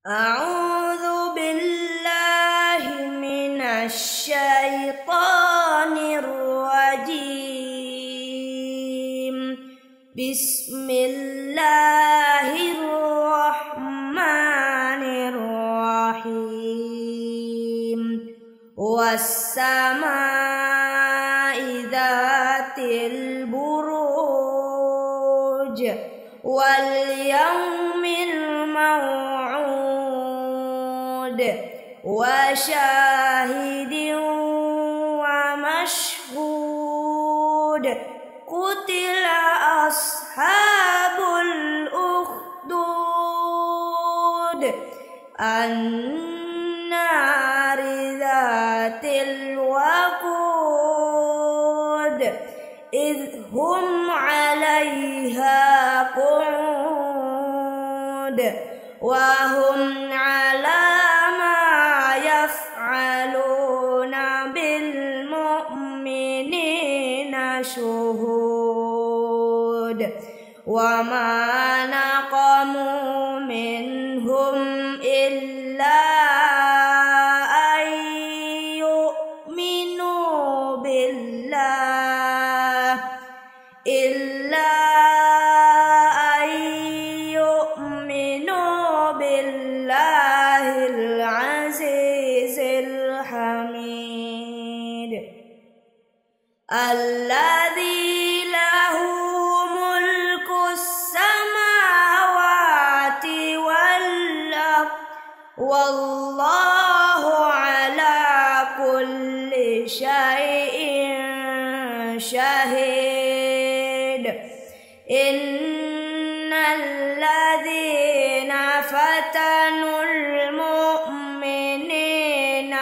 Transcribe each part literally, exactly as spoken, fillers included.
أعوذ بالله من الشيطان الرجيم. بسم الله الرحمن الرحيم. والسماء ذات البروج واليوم الموعود وشاهد ومشهود. قتل أصحاب الأخدود النار ذات الوقود إذ هم عليها قعود وهم على ما يفعلون بالمؤمنين شهود. وما نقموا منهم إلا أن يؤمنوا بالله إلا أن يؤمنوا بالله العزيز الحميد الذي له ملك السماوات والأرض والله على كل شيء شهيد. إن الذين فتنوا المؤمنين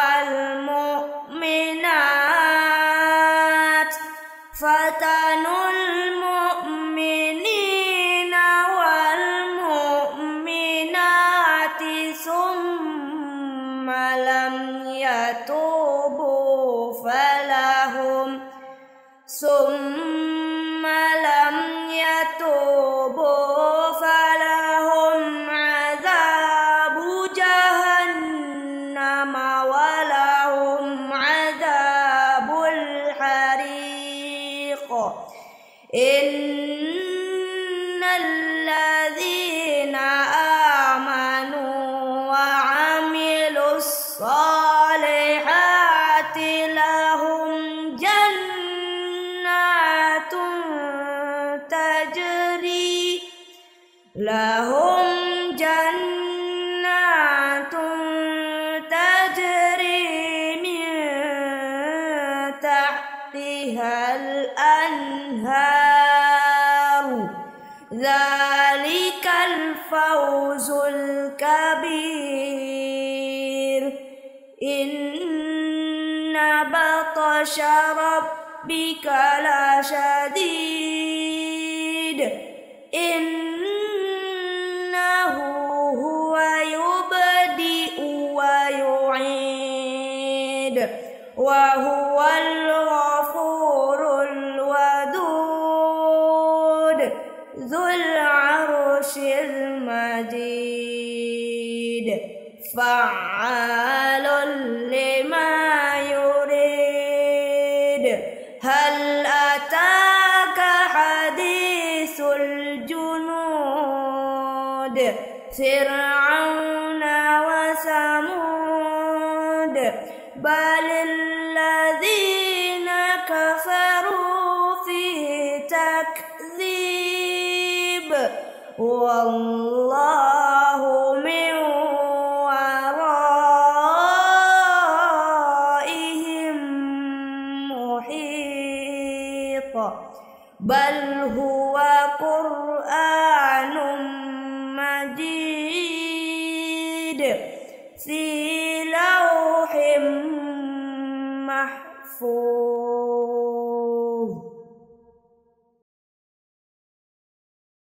والمؤمنات فتنوا المؤمنين والمؤمنات ثم لم يتوبوا فلهم ثم لم يتوبوا فلهم عذاب جهنم ولهم عذاب الحريق. إن الذين آمنوا وعملوا الصالحات لهم جنات تجري لهم جنات تجري من تحتها الأنهار ذلك الفوز الكبير. إن بطش ربك لشديد إنه هو يبدئ ويعيد وهو الغفور الودود ذو العرش المجيد فعال لما يريد. هل أتاك حديث الجنود فرعون وثمود بل الذين كفروا في تكذيب والله من ورائهم محيط بل هو قرآن مجيد في لوح محفوظ.